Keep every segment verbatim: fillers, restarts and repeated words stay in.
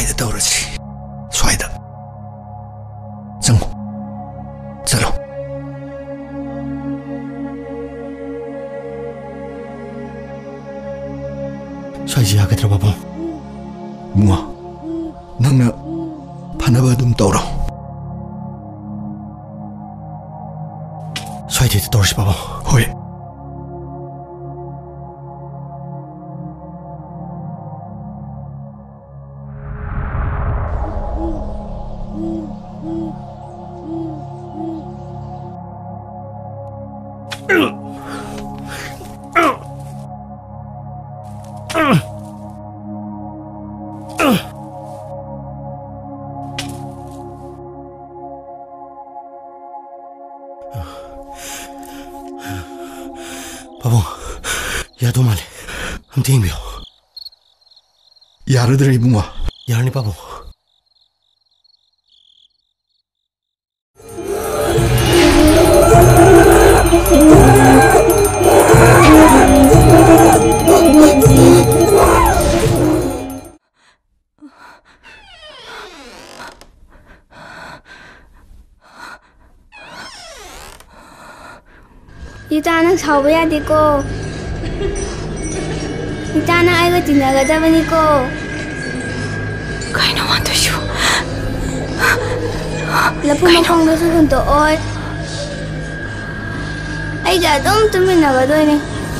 स्वाइदा तौरसी स्वाइदा चंगो चलो स्वाइजी यागद्रा पाबुंग बुंगा नंगना फानबा दुम तौरो स्वाइजी तौरसी पाबुंग होय पाबुंग यादो माले हम तेंबियो यारद्रे इबुंगा यारनी पाबुंग 이따는 사오야 되고 이따는 아이가 지나가다 보니까 가이나 완도쇼 라프마 콩가서 혼도 어이 아이가 너무 뜸이 나가더니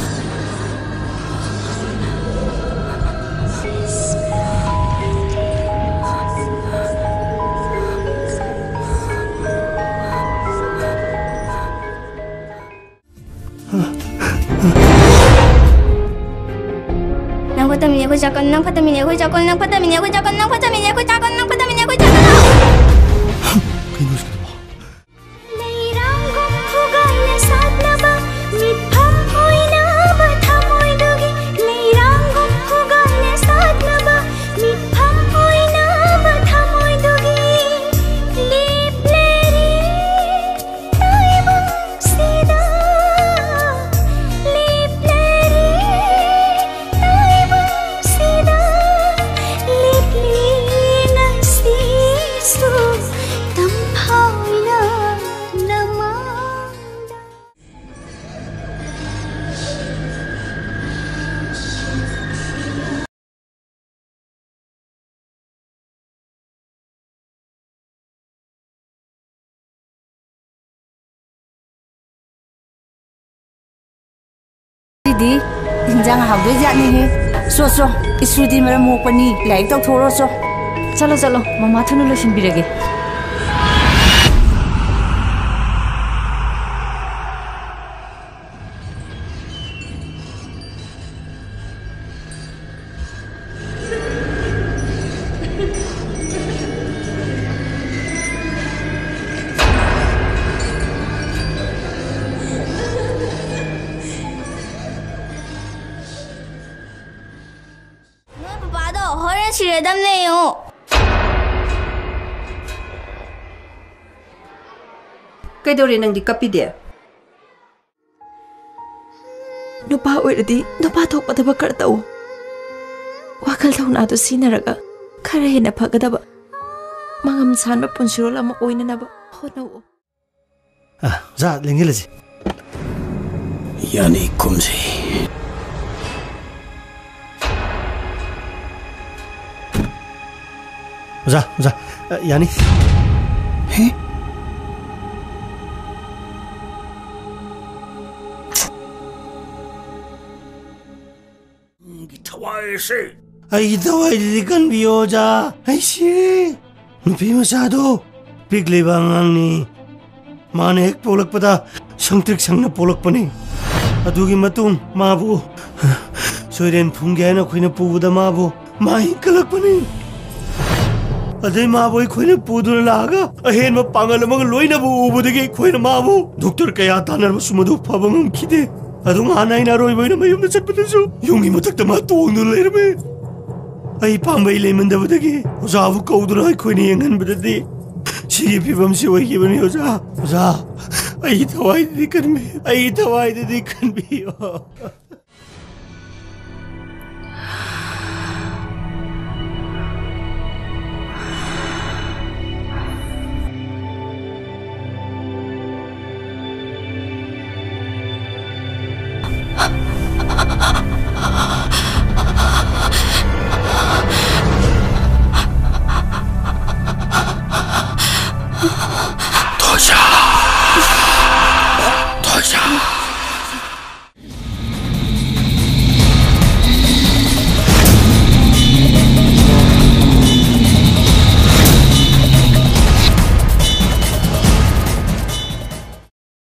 nang patamin ako jakan nang patamin ako jakan nang patamin ako jakan nang patamin ako jakan nang patamin ako jakan kay nus ka ba leirang gum hugai sat na ba mitham hoy na ba thamoy dugi leirang gum hugai sat na ba mitham hoy na ba thamoy dugi lip leri tai bang sida lip leri tai bang sida lip lina sisu tam hoy na namanda दीदी इंजांग हाउदे जानी है सो सो इसुदी मेरा मोपनी like तो थोड़ा सो चलो चलो मम्मा थुनु लोशन बिरगे 봐도 허리치 레담네요. Kaidori nang di kapide. Nupa oiradi nupa thokpadaba kartau. Wakal thauna to sinaraga khara hena phagadaba. Mangam sanba punsirol ama oinanaba honau. ah za lengelaji yani kumsi जा जा यानी हैं थवाई से आई दवाई दिकन बियो जा ऐसे नुपी मसादो पिगले बांगांगनी माने एक पोलक पता संत्रिक संगना पोलक पनी अदुगी मतुंग माबु सोरेन फुंगेना खोइना पुबुदा माबु माही कलक पनी अदे माबोई खोइना पुदुन लागा अहेन म पांगल मग लोइना बु उबुदगे खोइना माबु डॉक्टर कया तानर सुमदु फबंगम खिदे अदुंग आनाइना रोइ बोइना मयुम चटपदसु युंगी मतक तमा तोंग लेरमे आई पांबै लेमंदबदगे ओजाबु कौदुना खोइना यंगन बददे सिगी फिबम से वही बनी ओजा ओजा आई दवाई दि करमे आई दवाई दि करबियो Ah.